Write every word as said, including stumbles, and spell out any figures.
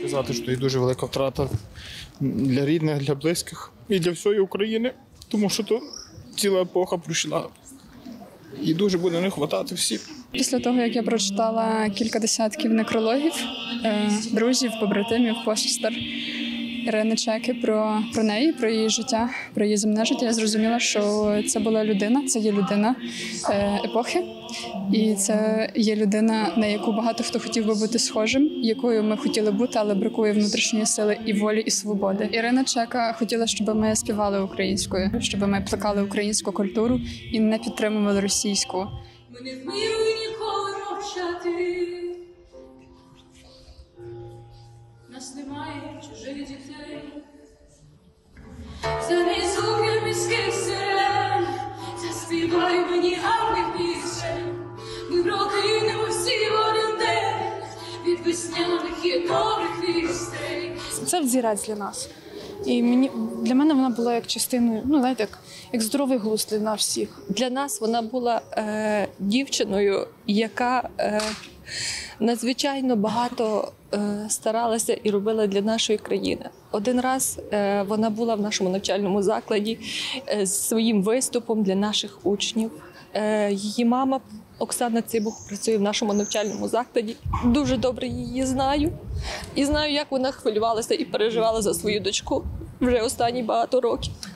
сказати, що це дуже велика втрата для рідних, для близьких і для всієї України, тому що то ціла епоха пройшла. І дуже буде не вистачати всім. Після того, як я прочитала кілька десятків некрологів, друзів, побратимів, посестер Ірини Чеки про, про неї, про її життя, про її земне життя, я зрозуміла, що це була людина, це є людина епохи. І це є людина, на яку багато хто хотів би бути схожим, якою ми хотіли бути, але бракує внутрішньої сили і волі, і свободи. Ірина Чека хотіла, щоб ми співали українською, щоб ми плекали українську культуру і не підтримували російську. Ми не вміруй ніколи мовчати. Нас немає чужих дітей. Замість звуків міських сирен заспівай мені гарних пісень. Ми прокинемо всі в один день від весняних і добрих вістей. Це взірець для нас. І мені, для мене вона була як частиною, ну, знаєте, як, як здоровий глузд для нас всіх. Для нас вона була е, дівчиною, яка е, надзвичайно багато е, старалася і робила для нашої країни. Один раз е, вона була в нашому навчальному закладі е, з своїм виступом для наших учнів. Е, її мама Оксана Цибух працює в нашому навчальному закладі. Дуже добре її знаю. І знаю, як вона хвилювалася і переживала за свою дочку вже останні багато років.